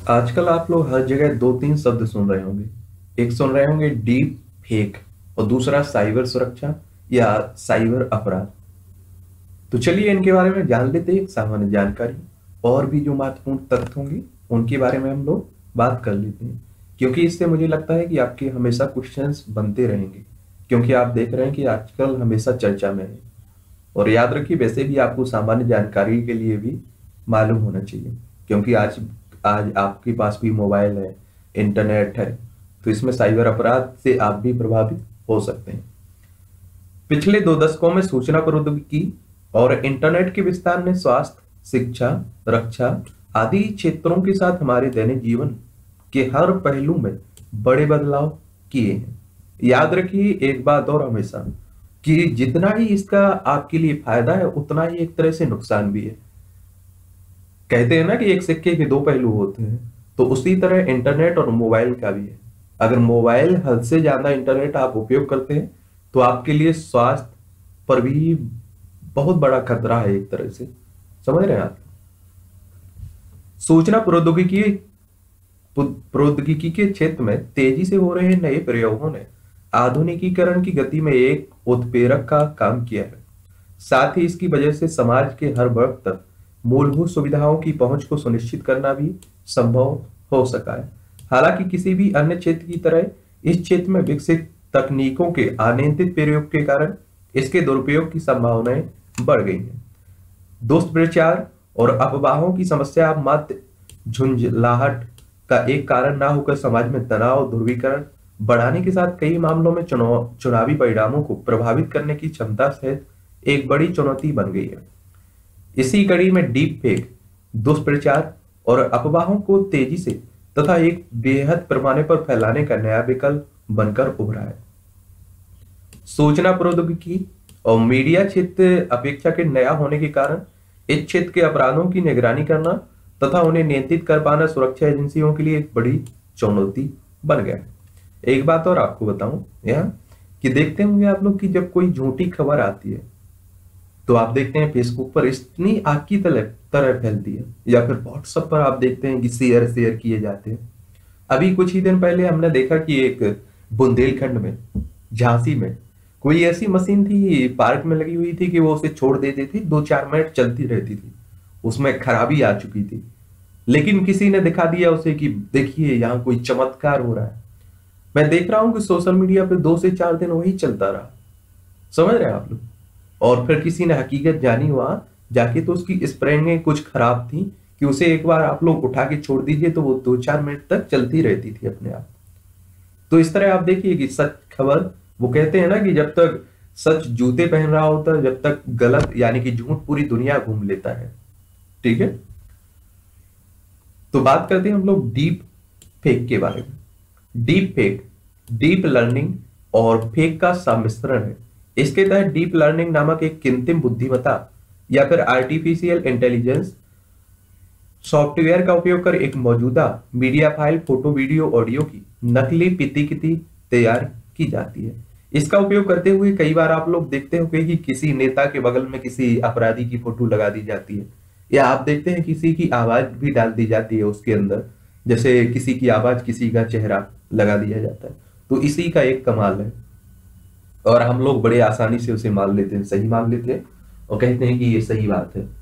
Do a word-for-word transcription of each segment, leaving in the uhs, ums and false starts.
आजकल आप लोग हर जगह दो तीन शब्द सुन रहे होंगे। एक सुन रहे होंगे डीप फेक और दूसरा साइबर सुरक्षा या साइबर अपराध। तो चलिए इनके बारे में जान लेते हैं एक सामान्य जानकारी। और भी जो महत्वपूर्ण तथ्य होंगे उनके बारे में हम लोग बात कर लेते हैं, क्योंकि इससे मुझे लगता है कि आपके हमेशा क्वेश्चंस बनते रहेंगे, क्योंकि आप देख रहे हैं कि आजकल हमेशा चर्चा में है। और याद रखिए, वैसे भी आपको सामान्य जानकारी के लिए भी मालूम होना चाहिए, क्योंकि आज आज आपके पास भी मोबाइल है, इंटरनेट है, तो इसमें साइबर अपराध से आप भी प्रभावित हो सकते हैं। पिछले दो दशकों में सूचना प्रौद्योगिकी और इंटरनेट के विस्तार ने स्वास्थ्य, शिक्षा, रक्षा आदि क्षेत्रों के साथ हमारे दैनिक जीवन के हर पहलू में बड़े बदलाव किए हैं। याद रखिए एक बात और हमेशा, कि जितना ही इसका आपके लिए फायदा है उतना ही एक तरह से नुकसान भी है। कहते हैं ना कि एक सिक्के के दो पहलू होते हैं, तो उसी तरह इंटरनेट और मोबाइल का भी है। अगर मोबाइल हद से ज्यादा इंटरनेट आप उपयोग करते हैं तो आपके लिए स्वास्थ्य पर भी बहुत बड़ा खतरा है एक तरह से। समझ रहे हैं आप? सूचना प्रौद्योगिकी प्रौद्योगिकी के क्षेत्र में तेजी से हो रहे नए प्रयोगों ने आधुनिकीकरण की गति में एक उत्प्रेरक का काम किया है। साथ ही इसकी वजह से समाज के हर वर्ग तक मूलभूत सुविधाओं की पहुंच को सुनिश्चित करना भी संभव हो सका है। हालांकि किसी भी अन्य क्षेत्र की तरह इस क्षेत्र में विकसित तकनीकों के अनियंत्रित प्रयोग के कारण इसके दुरुपयोग की संभावनाएं बढ़ गई हैं। दुष्प्रचार और अफवाहों की समस्या अब मात्र झुंझलाहट का एक कारण ना होकर समाज में तनाव, ध्रुवीकरण बढ़ाने के साथ कई मामलों में चुनाव चुनावी परिणामों को प्रभावित करने की क्षमता सहित एक बड़ी चुनौती बन गई है। इसी कड़ी में डीप फेक, दुष्प्रचार और अफवाहों को तेजी से तथा एक बेहद पैमाने पर फैलाने का नया विकल्प बनकर उभरा है। सूचना प्रौद्योगिकी और मीडिया क्षेत्र अपेक्षा के नया होने के कारण इस क्षेत्र के अपराधों की निगरानी करना तथा उन्हें नियंत्रित कर पाना सुरक्षा एजेंसियों के लिए एक बड़ी चुनौती बन गया है। एक बात और आपको बताऊं यहाँ, कि देखते होंगे आप लोग कि जब कोई झूठी खबर आती है तो आप देखते हैं फेसबुक पर इतनी आग की तरह तरह फैलती है, या फिर व्हाट्सएप पर आप देखते हैं कि शेयर शेयर किए जाते हैं। अभी कुछ ही दिन पहले हमने देखा कि एक बुंदेलखंड में, झांसी में कोई ऐसी मशीन थी पार्क में लगी हुई थी कि वो उसे छोड़ देती थी, दो चार मिनट चलती रहती थी, उसमें खराबी आ चुकी थी, लेकिन किसी ने दिखा दिया उसे कि देखिए यहाँ कोई चमत्कार हो रहा है। मैं देख रहा हूं कि सोशल मीडिया पे दो से चार दिन वही चलता रहा। समझ रहे हैं आप लोग? और फिर किसी ने हकीकत जानी वहां जाके तो उसकी स्प्रेइंग कुछ खराब थी कि उसे एक बार आप लोग उठा के छोड़ दीजिए तो वो दो चार मिनट तक चलती रहती थी अपने आप। तो इस तरह आप देखिए कि सच खबर, वो कहते हैं ना कि जब तक सच जूते पहन रहा होता है, जब तक गलत यानी कि झूठ पूरी दुनिया घूम लेता है। ठीक है, तो बात करते हैं हम लोग डीप फेक के बारे में। डीप फेक डीप लर्निंग और फेक का सम्मिश्रण है। इसके तहत डीप लर्निंग नामक एक कृत्रिम बुद्धिमत्ता या फिर आर्टिफिशियल इंटेलिजेंस सॉफ्टवेयर का उपयोग कर एक मौजूदा media file, photo, video, audio की नकली प्रतिकृति तैयार की जाती है। इसका उपयोग करते हुए कई बार आप लोग देखते होंगे कि किसी नेता के बगल में किसी अपराधी की फोटो लगा दी जाती है, या आप देखते हैं किसी की आवाज भी डाल दी जाती है उसके अंदर, जैसे किसी की आवाज किसी का चेहरा लगा दिया जाता है। तो इसी का एक कमाल है, और हम लोग बड़े आसानी से उसे मान लेते हैं, सही मान लेते हैं और कहते हैं कि ये सही बात है।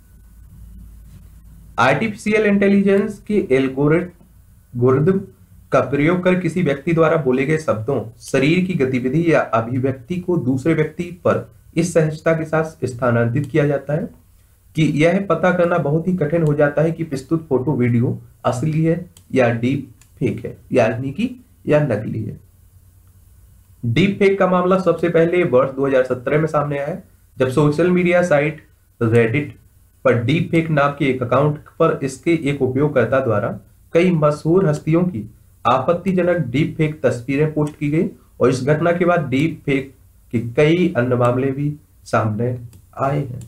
आर्टिफिशियल इंटेलिजेंस के एल्गोरिथम का प्रयोग कर किसी व्यक्ति द्वारा बोले गए शब्दों, शरीर की गतिविधि या अभिव्यक्ति को दूसरे व्यक्ति पर इस सहजता के साथ स्थानांतरित किया जाता है कि यह पता करना बहुत ही कठिन हो जाता है कि प्रस्तुत फोटो, वीडियो असली है या डीप फेक है, यानी कि या नकली है। डीप फेक का मामला सबसे पहले वर्ष दो हज़ार सत्रह में सामने आया, जब सोशल मीडिया साइट रेडिट पर डीप फेक नाम के एक अकाउंट पर इसके एक उपयोगकर्ता द्वारा कई मशहूर हस्तियों की आपत्तिजनक डीप फेक तस्वीरें पोस्ट की गई, और इस घटना के बाद डीप फेक के कई अन्य मामले भी सामने आए हैं।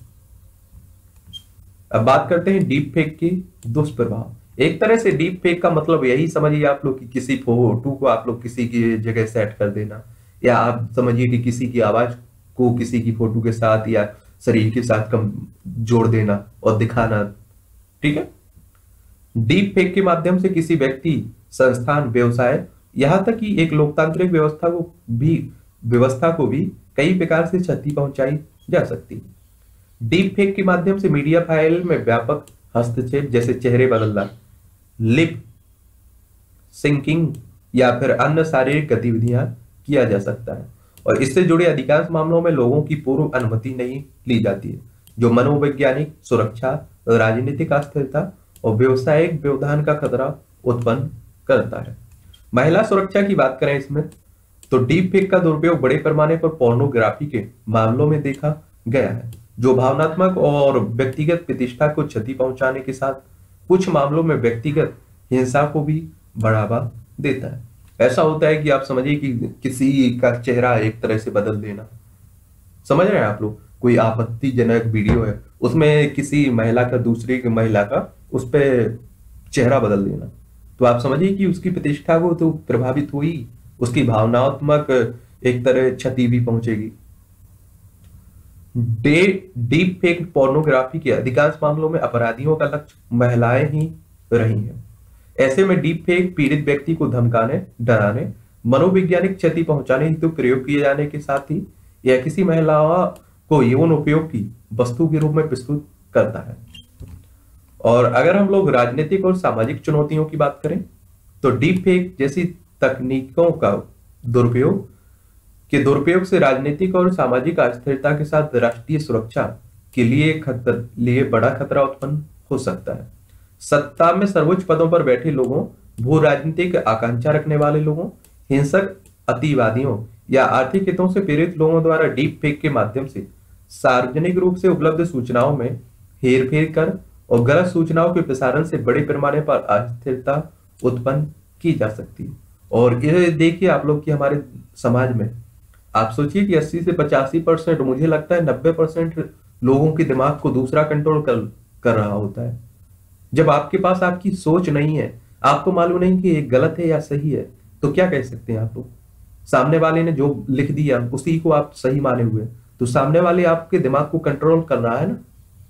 अब बात करते हैं डीप फेक के दुष्प्रभाव। एक तरह से डीप फेक का मतलब यही समझिए आप लोग कि किसी फोटो को आप लोग किसी की जगह सेट कर देना, या आप समझिए कि किसी की आवाज को किसी की फोटो के साथ या शरीर के साथ कम जोड़ देना और दिखाना। ठीक है, डीप फेक के माध्यम से किसी व्यक्ति, संस्थान, व्यवसाय, यहां तक कि एक लोकतांत्रिक व्यवस्था को भी व्यवस्था को भी कई प्रकार से क्षति पहुंचाई जा सकती है। डीप फेक के माध्यम से मीडिया फाइल में व्यापक हस्तक्षेप, जैसे चेहरे बदलना, लिप सिंकिंग या फिर अन्य शारीरिक गतिविधियां किया जा सकता है, और इससे जुड़े अधिकांश मामलों में लोगों की पूर्व अनुमति नहीं ली जाती है, जो मनोवैज्ञानिक, सुरक्षा, राजनीतिक अस्थिरता और व्यवसायिक व्यवधान का खतरा उत्पन्न करता है। महिला सुरक्षा की बात करें इसमें, तो डीप फेक का दुरुपयोग बड़े पैमाने पर पोर्नोग्राफी के मामलों में देखा गया है, जो भावनात्मक और व्यक्तिगत प्रतिष्ठा को क्षति पहुंचाने के साथ कुछ मामलों में व्यक्तिगत हिंसा को भी बढ़ावा देता है। ऐसा होता है कि आप समझिए कि किसी का चेहरा एक तरह से बदल देना, समझ रहे हैं आप लोग, कोई आपत्तिजनक वीडियो है उसमें किसी महिला का दूसरी महिला का उस पर चेहरा बदल देना, तो आप समझिए कि उसकी प्रतिष्ठा को तो प्रभावित हुई, उसकी भावनात्मक एक तरह क्षति भी पहुंचेगी। डे डीप फेक पोर्नोग्राफी के अधिकांश मामलों में अपराधियों का लक्ष्य महिलाएं ही रही हैं। ऐसे में डीप फेक पीड़ित व्यक्ति को धमकाने, डराने, मनोवैज्ञानिक क्षति पहुंचाने हेतु प्रयोग किए जाने के साथ ही यह किसी महिला को यौन उपयोग की वस्तु के रूप में प्रस्तुत करता है। और अगर हम लोग राजनीतिक और सामाजिक चुनौतियों की बात करें, तो डीप फेक जैसी तकनीकों का दुरुपयोग के दुरुपयोग से राजनीतिक और सामाजिक अस्थिरता के साथ राष्ट्रीय सुरक्षा के लिए खतर लिए बड़ा खतरा उत्पन्न हो सकता है। सत्ता में सर्वोच्च पदों पर बैठे लोगों, भू राजनीतिक आकांक्षा रखने वाले लोगों, हिंसक अतिवादियों या आर्थिक हितों से प्रेरित लोगों द्वारा डीप फेक के माध्यम से सार्वजनिक रूप से उपलब्ध सूचनाओं में हेरफेर कर और गलत सूचनाओं के प्रसारण से बड़े पैमाने पर अस्थिरता उत्पन्न की जा सकती है। और ये देखिए आप लोग कि हमारे समाज में आप सोचिए कि अस्सी से पचासी परसेंट, मुझे लगता है नब्बे परसेंट लोगों के दिमाग को दूसरा कंट्रोल कर कर रहा होता है। जब आपके पास आपकी सोच नहीं है, आपको मालूम नहीं कि ये गलत है या सही है, तो क्या कह सकते हैं आप लोग? सामने वाले ने जो लिख दिया उसी को आप सही माने हुए, तो सामने वाले आपके दिमाग को कंट्रोल कर रहा है ना।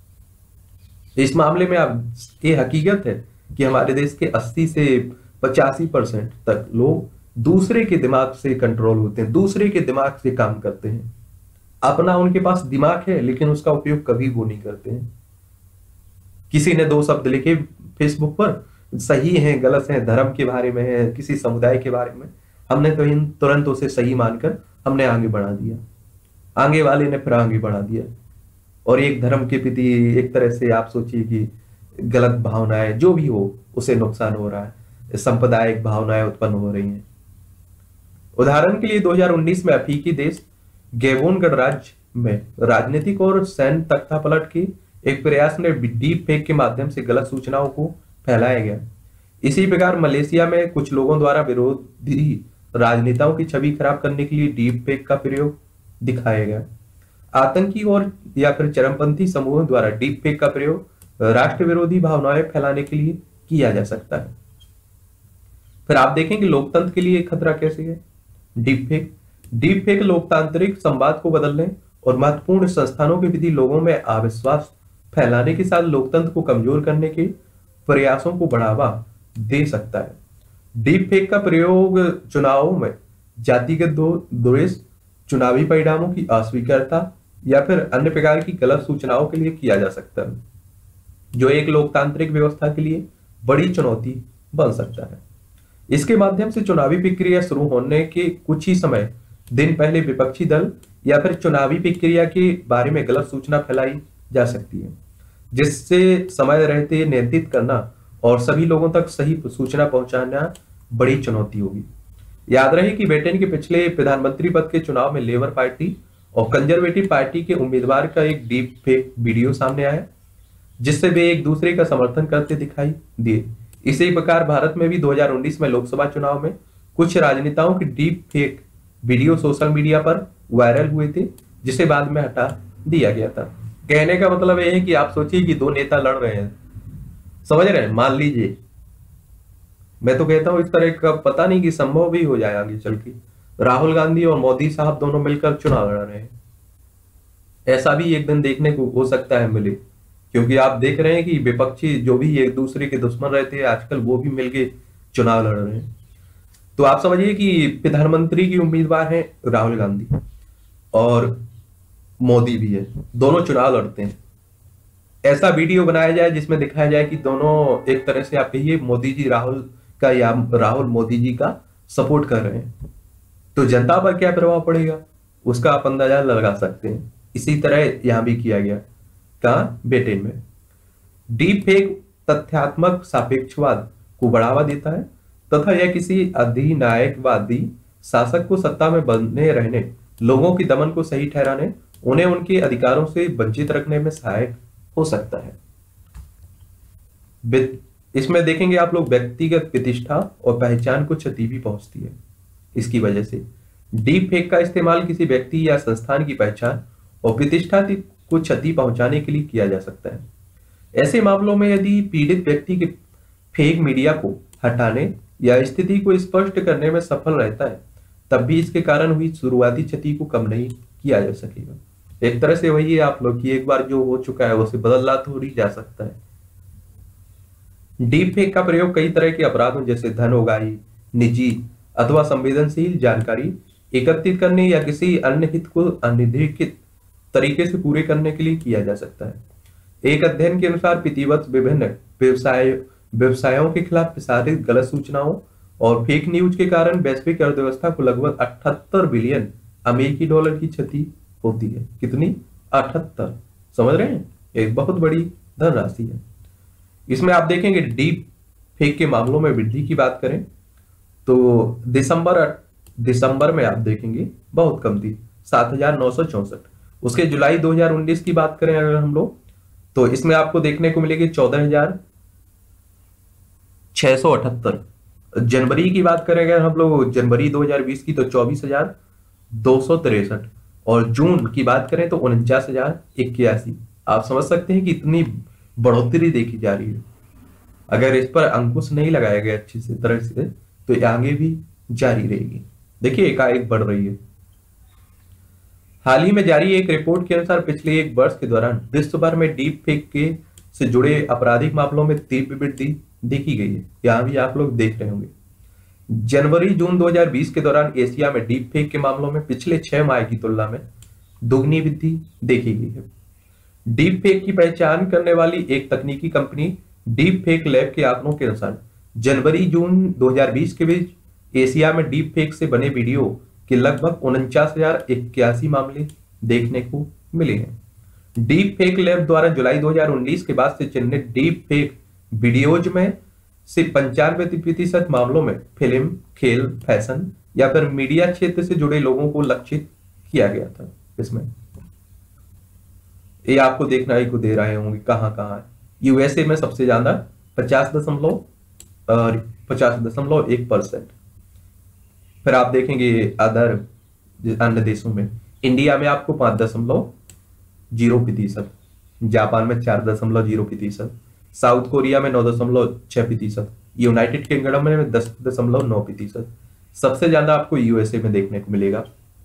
इस मामले में आप ये हकीकत है कि हमारे देश के अस्सी से पचासी परसेंट तक लोग दूसरे के दिमाग से कंट्रोल होते हैं, दूसरे के दिमाग से काम करते हैं। अपना उनके पास दिमाग है लेकिन उसका उपयोग कभी वो नहीं करते हैं। किसी ने दो शब्द लिखे फेसबुक पर, सही है गलत है, धर्म के बारे में है, किसी समुदाय के बारे में, हमने तो इन तुरंत उसे सही मानकर हमने आगे बढ़ा दिया, आगे वाले ने फिर आगे बढ़ा दिया। और एक धर्म के प्रति एक तरह से आप सोचिए कि गलत भावनाएं जो भी हो उसे नुकसान हो रहा है, सांप्रदायिक भावनाएं उत्पन्न हो रही हैं। उदाहरण के लिए दो हज़ार उन्नीस में अफ्रीकी देश गैबोन गणराज्य में राजनीतिक और सैन्य तख्तापलट के एक प्रयास ने डीप फेक के माध्यम से गलत सूचनाओं को फैलाया गया। इसी प्रकार मलेशिया में कुछ लोगों द्वारा विरोधी राजनेताओं की छवि खराब करने के लिए डीप फेक का प्रयोग दिखाया गया। आतंकी और या फिर चरमपंथी समूहों द्वारा डीप फेक का प्रयोग राष्ट्र विरोधी भावनाएं फैलाने के लिए किया जा सकता है। फिर आप देखेंगे लोकतंत्र के लिए खतरा कैसे है। डीप फेक डीप फेक लोकतांत्रिक संवाद को बदलने और महत्वपूर्ण संस्थानों के प्रति लोगों में अविश्वास फैलाने के साथ लोकतंत्र को कमजोर करने के प्रयासों को बढ़ावा दे सकता है। डीप फेक का प्रयोग चुनावों में जातिगत द्वेष, चुनावी परिणामों की अस्वीकारता या फिर अन्य प्रकार की गलत सूचनाओं के लिए किया जा सकता है, जो एक लोकतांत्रिक व्यवस्था के लिए बड़ी चुनौती बन सकता है। इसके माध्यम से चुनावी प्रक्रिया शुरू होने के कुछ ही समय दिन पहले विपक्षी दल या फिर चुनावी प्रक्रिया के बारे में गलत सूचना फैलाई जा सकती है, जिससे समय रहते नियंत्रित करना और सभी लोगों तक सही सूचना पहुंचाना बड़ी चुनौती होगी। याद रहे कि ब्रिटेन के पिछले प्रधानमंत्री पद के चुनाव में लेबर पार्टी और कंजर्वेटिव पार्टी के उम्मीदवार का एक डीप फेक वीडियो सामने आया, जिससे वे एक दूसरे का समर्थन करते दिखाई दिए। इसी प्रकार भारत में भी दो हज़ार उन्नीस में लोकसभा चुनाव में कुछ राजनेताओं के deep fake video social media पर वायरल हुए थे, जिसे बाद में हटा दिया गया था। कहने का मतलब यह है कि आप सोचिए कि दो नेता लड़ रहे हैं, समझ रहे हैं, मान लीजिए, मैं तो कहता हूं इस तरह का पता नहीं कि संभव भी हो जाए आगे चल के, राहुल गांधी और मोदी साहब दोनों मिलकर चुनाव लड़ रहे हैं। ऐसा भी एक दिन देखने को हो सकता है मिले, क्योंकि आप देख रहे हैं कि विपक्षी जो भी एक दूसरे के दुश्मन रहते हैं आजकल वो भी मिलके चुनाव लड़ रहे हैं। तो आप समझिए कि प्रधानमंत्री की उम्मीदवार है राहुल गांधी और मोदी भी है, दोनों चुनाव लड़ते हैं। ऐसा वीडियो बनाया जाए जिसमें दिखाया जाए कि दोनों एक तरह से आप कहिए मोदी जी राहुल का या राहुल मोदी जी का सपोर्ट कर रहे हैं, तो जनता पर क्या प्रभाव पड़ेगा उसका आप अंदाजा लगा सकते हैं। इसी तरह यहां भी किया गया। कहा ब्रिटेन में डीप फेक तथ्यात्मक सापेक्षवाद को बढ़ावा देता है तथा यह किसी अधिनायकवादी शासक को सत्ता में बने रहने, लोगों की दमन को सही ठहराने, उन्हें उनके अधिकारों से वंचित रखने में सहायक हो सकता है। इसमें देखेंगे आप लोग व्यक्तिगत प्रतिष्ठा और पहचान को क्षति भी पहुंचती है। इसकी वजह से डीप फेक का इस्तेमाल किसी व्यक्ति या संस्थान की पहचान और प्रतिष्ठा को क्षति पहुंचाने के लिए किया जा सकता है। ऐसे मामलों में यदि पीड़ित व्यक्ति के फेक मीडिया को हटाने या स्थिति को स्पष्ट करने में सफल रहता है, तब भी इसके कारण हुई शुरुआती क्षति को कम नहीं किया जा सकेगा। एक तरह से वही है आप लोग की एक बार जो हो चुका है उसे बदला थोड़ी जा सकता है। डीप फेक का प्रयोग कई तरह के अपराधों जैसे धन उगाही, निजी अथवा संवेदनशील जानकारी एकत्रित करने या किसी अन्य हित को अनिर्धारित तरीके से पूरे करने के लिए किया जा सकता है। एक अध्ययन के अनुसार प्रतिवर्ष विभिन्न व्यवसाय व्यवसायों के खिलाफ प्रसारित गलत सूचनाओं और फेक न्यूज के कारण वैश्विक अर्थव्यवस्था को लगभग अठहत्तर बिलियन अमेरिकी डॉलर की क्षति होती है। कितनी? अठहत्तर। समझ रहे हैं? एक बहुत बड़ी धनराशि है। इसमें आप देखेंगे डीप फेक के मामलों में वृद्धि की बात करें तो दिसंबर दिसंबर में आप देखेंगे बहुत कम थी, सात हजार नौ सौ चौसठ। उसके जुलाई दो हजार उन्नीस की बात करें अगर हम लोग तो इसमें आपको देखने को मिलेगी चौदह हजार छह सौ अठहत्तर। जनवरी की बात करें अगर हम लोग जनवरी दो हजार बीस की तो चौबीस हजार दो सौ तिरसठ और जून की बात करें तो उनचास हजार इक्यासी। आप समझ सकते हैं कि इतनी बढ़ोतरी देखी जा रही है। अगर इस पर अंकुश नहीं लगाया गया अच्छी से तरह से तो ये आगे भी जारी रहेगी। देखिए एकाएक बढ़ रही है। हाल ही में जारी एक रिपोर्ट के अनुसार पिछले एक वर्ष के दौरान विश्व भर में डीप फेक के से जुड़े आपराधिक मामलों में तीव्र वृद्धि देखी गई है। यहां भी आप लोग देख रहे होंगे जनवरी जून दो हजार बीस के दौरान एशिया में डीप फेक के मामलों में पिछले छह माह की तुलना में दोगुनी वृद्धि देखी गई है। डीप फेक की पहचान करने वाली एक तकनीकी कंपनी डीप फेक लैब के आंकड़ों के अनुसार जनवरी जून दो हजार बीस के बीच एशिया में डीप फेक से बने वीडियो के लगभग उनचास हजार इक्यासी मामले देखने को मिले हैं। डीप फेक लैब द्वारा जुलाई दो हजार उन्नीस के बाद से चिन्हित डीप फेक वीडियोज में से पंचानवे प्रतिशत मामलों में फिल्म, खेल, फैशन या फिर मीडिया क्षेत्र से जुड़े लोगों को लक्षित किया गया था। इसमें ये आपको देखना ही को दे रहे होंगे कहां कहां है। यूएसए में सबसे ज्यादा पचास दशमलव पचास दशमलव एक परसेंट। फिर आप देखेंगे अदर अन्य देशों में इंडिया में आपको पांच दशमलव जीरो प्रतिशत, जापान में चार दशमलव जीरो प्रतिशत, साउथ कोरिया में नौ दशमलव छह प्रतिशत, यूनाइटेड किंगडम में दस दशमलव नौ प्रतिशत। सबसे ज्यादा आपको यूएसए में देखने को मिलेगा।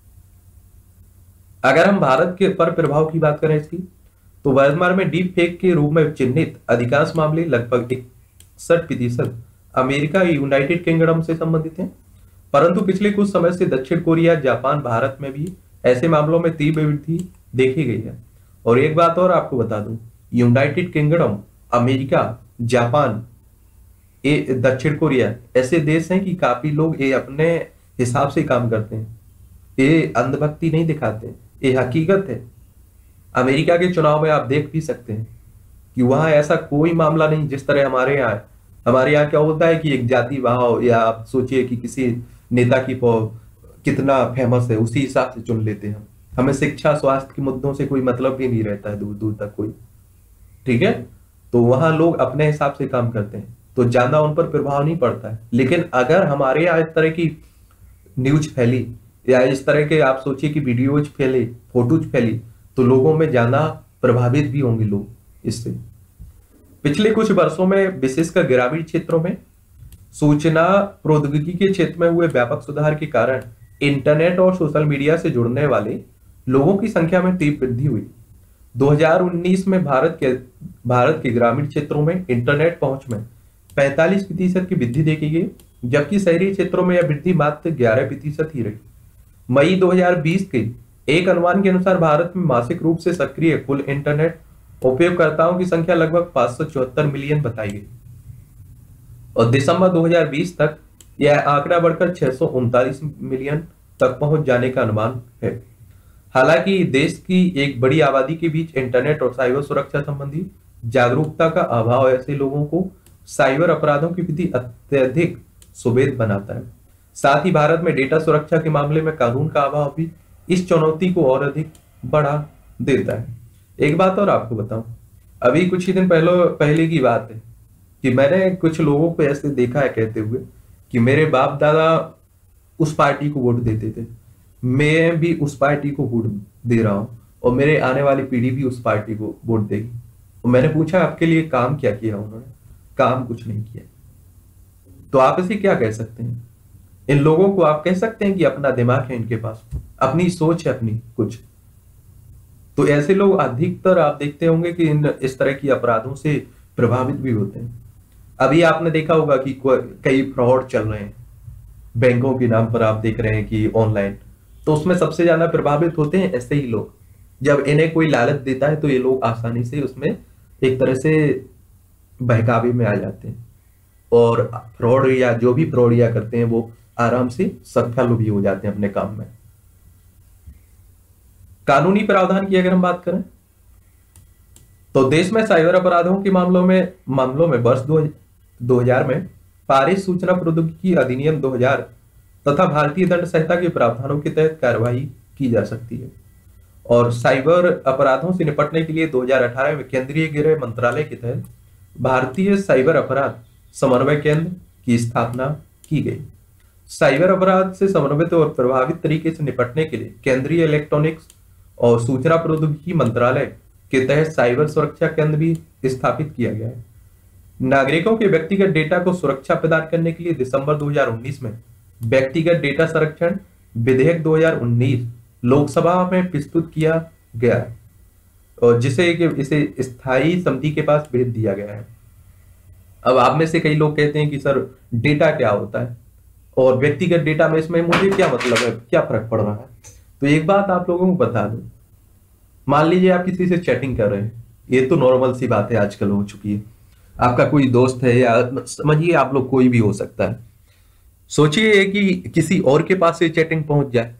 अगर हम भारत के पर प्रभाव की बात करें इसकी तो वर्तमान में डीप फेक के रूप में चिन्हित अधिकांश मामले लगभग इकसठ प्रतिशत अमेरिका यूनाइटेड किंगडम से संबंधित हैं, परंतु पिछले कुछ समय से दक्षिण कोरिया, जापान, भारत में भी ऐसे मामलों में तीव्र वृद्धि देखी गई है। और एक बात और आपको बता दूं, यूनाइटेड किंगडम, अमेरिका, जापान, ये दक्षिण कोरिया ऐसे देश हैं कि काफी लोग ये अपने हिसाब से काम करते हैं, ये अंधभक्ति नहीं दिखाते, ये हकीकत है। अमेरिका के चुनाव में आप देख भी सकते हैं कि वहां ऐसा कोई मामला नहीं जिस तरह हमारे यहाँ है। हमारे यहाँ क्या होता है कि एक जाति भाव या आप सोचिए कि किसी नेता की कितना फेमस है उसी हिसाब से चुन लेते हैं। हमें शिक्षा, स्वास्थ्य के मुद्दों से कोई मतलब भी नहीं रहता है दूर दूर तक कोई, ठीक है। तो वहां लोग अपने हिसाब से काम करते हैं तो ज्यादा उन पर प्रभाव नहीं पड़ता है। लेकिन अगर हमारे यहाँ इस तरह की न्यूज फैली या इस तरह के आप सोचिए कि वीडियोज फैले, फोटोज फैली तो लोगों में ज्यादा प्रभावित भी होंगे लोग इससे। पिछले कुछ वर्षों में विशेषकर ग्रामीण क्षेत्रों में सूचना प्रौद्योगिकी के क्षेत्र में हुए व्यापक सुधार के कारण इंटरनेट और सोशल मीडिया से जुड़ने वाले लोगों की संख्या में तीव्र वृद्धि हुई। दो हज़ार उन्नीस में भारत के भारत के ग्रामीण क्षेत्रों में इंटरनेट पहुंच में पैंतालीस प्रतिशत की वृद्धि देखी गई, जबकि शहरी क्षेत्रों में यह वृद्धि मात्र ग्यारह प्रतिशत ही रही। मई दो हज़ार बीस के एक अनुमान के अनुसार भारत में मासिक रूप से सक्रिय कुल इंटरनेट उपयोगकर्ताओं की संख्या लगभग पांच सौ चौहत्तर मिलियन बताई गई और दिसंबर दो हज़ार बीस तक यह आंकड़ा बढ़कर छह सौ उनतालीस मिलियन तक पहुंच जाने का अनुमान है। हालांकि देश की एक बड़ी आबादी के बीच इंटरनेट और साइबर सुरक्षा संबंधी जागरूकता का अभाव ऐसे लोगों को साइबर अपराधों के प्रति अत्यधिक सुबेद बनाता है। साथ ही भारत में डेटा सुरक्षा के मामले में कानून का अभाव भी इस चुनौती को और अधिक बढ़ा देता है। एक बात और आपको बताऊं, अभी कुछ ही दिन पहले पहले की बात है कि मैंने कुछ लोगों को ऐसे देखा है कहते हुए कि मेरे बाप दादा उस पार्टी को वोट देते थे, मैं भी उस पार्टी को वोट दे रहा हूं और मेरे आने वाली पीढ़ी भी उस पार्टी को वोट देगी। और मैंने पूछा आपके लिए काम क्या किया उन्होंने? काम कुछ नहीं किया। तो आप इसे क्या कह सकते हैं? इन लोगों को आप कह सकते हैं कि अपना दिमाग है इनके पास, अपनी सोच है अपनी कुछ। तो ऐसे लोग अधिकतर आप देखते होंगे कि इन इस तरह की अपराधों से प्रभावित भी होते हैं। अभी आपने देखा होगा कि कई फ्रॉड चल रहे हैं बैंकों के नाम पर, आप देख रहे हैं कि ऑनलाइन, तो उसमें सबसे ज्यादा प्रभावित होते हैं ऐसे ही लोग। जब इन्हें कोई लालच देता है तो ये लोग आसानी से उसमें एक तरह से बहकावे में आ जाते हैं और फ्रॉड या जो भी फ्रॉड या करते हैं वो आराम से सफल भी हो जाते हैं अपने काम में। कानूनी प्रावधान की अगर हम बात करें तो देश में साइबर अपराधों के मामलों में मामलों में वर्ष दो हज़ार में पारित सूचना प्रौद्योगिकी अधिनियम दो हज़ार तथा भारतीय दंड संहिता के प्रावधानों के तहत कार्रवाई की जा सकती है। और साइबर अपराधों से निपटने के लिए दो हज़ार अठारह में केंद्रीय गृह मंत्रालय के तहत भारतीय साइबर अपराध समन्वय केंद्र की स्थापना की गई। साइबर अपराध से समन्वित और प्रभावित तरीके से निपटने के लिए केंद्रीय इलेक्ट्रॉनिक्स और सूचना प्रौद्योगिकी मंत्रालय के तहत साइबर सुरक्षा केंद्र भी स्थापित किया गया है। नागरिकों के व्यक्तिगत डेटा को सुरक्षा प्रदान करने के लिए दिसंबर दो हज़ार उन्नीस में व्यक्तिगत डेटा संरक्षण विधेयक दो हज़ार उन्नीस लोकसभा में प्रस्तुत किया गया है और जिसे इसे स्थायी समिति के पास भेज दिया गया है। अब आप में से कई लोग कहते हैं कि सर डेटा क्या होता है और व्यक्तिगत डेटा में इसमें मुझे क्या मतलब है, क्या फर्क पड़ रहा है? तो एक बात आप लोगों को बता दूं, मान लीजिए आप किसी से चैटिंग कर रहे हैं, ये तो नॉर्मल सी बात है आजकल हो चुकी है। आपका कोई दोस्त है या समझिए आप लोग कोई भी हो सकता है, सोचिए कि किसी और के पास से चैटिंग पहुंच जाए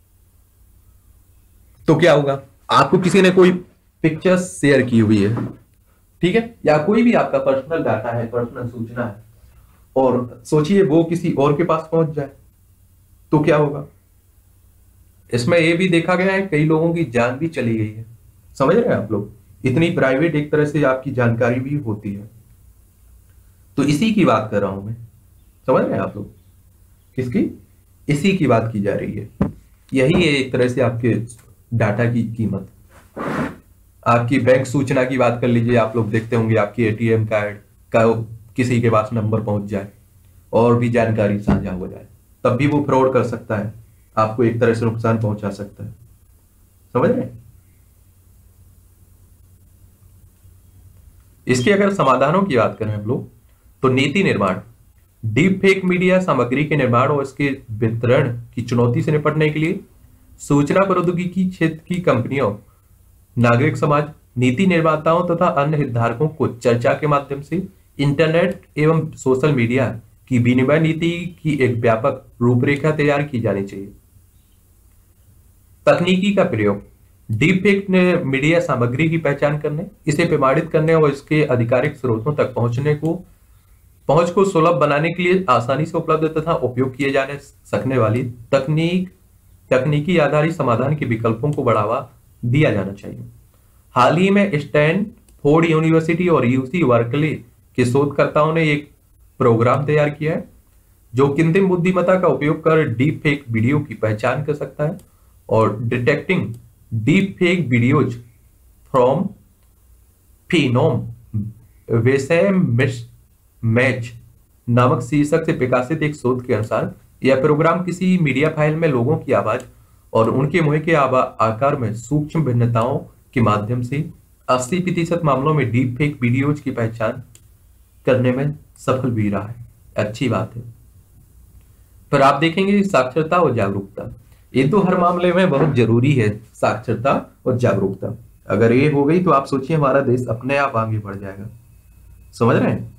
तो क्या होगा? आपको किसी ने कोई पिक्चर्स शेयर की हुई है, ठीक है, या कोई भी आपका पर्सनल डाटा है, पर्सनल सूचना है, और सोचिए वो किसी और के पास पहुंच जाए तो क्या होगा? इसमें यह भी देखा गया है कई लोगों की जान भी चली गई है। समझ रहे हैं आप लोग? इतनी प्राइवेट एक तरह से आपकी जानकारी भी होती है। तो इसी की बात कर रहा हूं मैं, समझ रहे हैं आप लोग? किसकी? इसी की बात की जा रही है। यही है एक तरह से आपके डाटा की कीमत। आपकी बैंक सूचना की बात कर लीजिए, आप लोग देखते होंगे आपकी एटीएम कार्ड का किसी के पास नंबर पहुंच जाए और भी जानकारी साझा हो जाए, तब भी वो फ्रॉड कर सकता है, आपको एक तरह से नुकसान पहुंचा सकता है। समझ रहे हैं? इसके अगर समाधानों की बात करें हम लोग तो नीति निर्माण, डीप फेक मीडिया सामग्री के निर्माण और इसके वितरण की चुनौती से निपटने के लिए सूचना प्रौद्योगिकी क्षेत्र की कंपनियों, नागरिक समाज, नीति निर्माताओं तथा अन्य हितधारकों को चर्चा के माध्यम से इंटरनेट एवं सोशल मीडिया की विनिमय नीति की एक व्यापक रूपरेखा तैयार की जानी चाहिए। तकनीकी का प्रयोग, डीप फेक मीडिया सामग्री की पहचान करने, इसे प्रमाणित करने और इसके आधिकारिक स्रोतों तक पहुंचने को पहुंच को सुलभ बनाने के लिए आसानी से उपलब्ध तथा उपयोग किए जाने सकने वाली तकनीक तकनीकी आधारित समाधान के विकल्पों को बढ़ावा दिया जाना चाहिए। हाल ही में स्टैनफोर्ड यूनिवर्सिटी और यूसी बर्कले के शोधकर्ताओं ने एक प्रोग्राम तैयार किया है जो कृत्रिम बुद्धिमत्ता का उपयोग कर डीप फेक वीडियो की पहचान कर सकता है और detecting deep fake videos from phoneme viseme match नामक शीर्षक से प्रकाशित एक शोध के अनुसार यह प्रोग्राम किसी मीडिया फाइल में लोगों की आवाज और उनके मुंह के आकार में सूक्ष्म भिन्नताओं के माध्यम से अस्सी प्रतिशत मामलों में डीप फेक वीडियोज की पहचान करने में सफल भी रहा है। अच्छी बात है। पर आप देखेंगे साक्षरता और जागरूकता, ये तो हर मामले में बहुत जरूरी है, साक्षरता और जागरूकता। अगर ये हो गई तो आप सोचिए हमारा देश अपने आप आगे बढ़ जाएगा। समझ रहे हैं?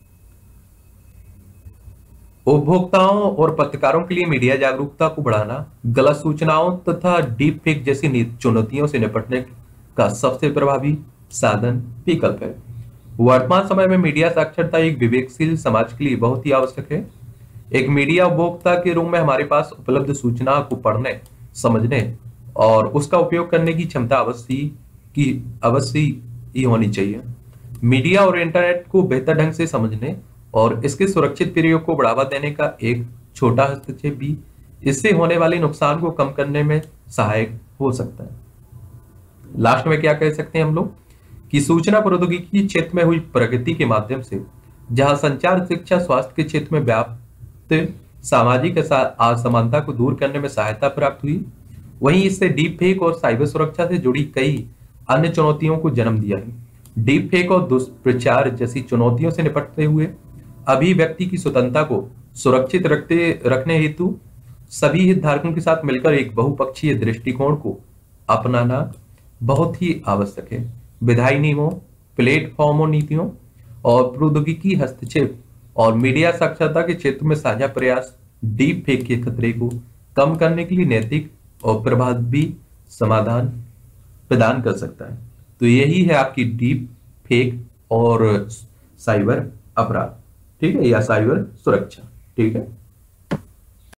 उपभोक्ताओं और पत्रकारों के लिए मीडिया जागरूकता को बढ़ाना गलत सूचनाओं तथा डीप फेक जैसी चुनौतियों से निपटने का सबसे प्रभावी साधन विकल्प है। वर्तमान समय में मीडिया साक्षरता एक विवेकशील समाज के लिए बहुत ही आवश्यक है। एक मीडिया उपभोक्ता के रूप में हमारे पास उपलब्ध सूचना को पढ़ने, समझने और उसका उपयोग करने की क्षमता अवश्य की अवश्य ही होनी चाहिए। मीडिया और इंटरनेट को बेहतर ढंग से समझने और इसके सुरक्षित प्रयोग को बढ़ावा देने का एक छोटा हस्तक्षेप भी इससे होने वाले नुकसान को कम करने में सहायक हो सकता है। लास्ट में क्या कह सकते हैं हम लोग कि सूचना प्रौद्योगिकी क्षेत्र में हुई प्रगति के माध्यम से जहां संचार, शिक्षा, स्वास्थ्य के क्षेत्र में व्याप्त सामाजिक असमानता को दूर करने में सहायता प्राप्त हुई, वहीं इससे डीप फेक और साइबर सुरक्षा से जुड़ी कई अन्य चुनौतियों को जन्म दिया है। डीप फेक और दुष्प्रचार जैसी चुनौतियों से निपटते हुए अभिव्यक्ति की स्वतंत्रता को सुरक्षित रखते रखने हेतु सभी हितधारकों के साथ मिलकर एक बहुपक्षीय दृष्टिकोण को अपनाना बहुत ही आवश्यक है। विधायी नियमों, प्लेटफॉर्मों, नीतियों और प्रौद्योगिकी हस्तक्षेप और मीडिया साक्षरता के क्षेत्र में साझा प्रयास डीप फेक के खतरे को कम करने के लिए नैतिक और प्रभावी समाधान प्रदान कर सकता है। तो यही है आपकी डीप फेक और साइबर अपराध, ठीक है, या साइबर सुरक्षा, ठीक है।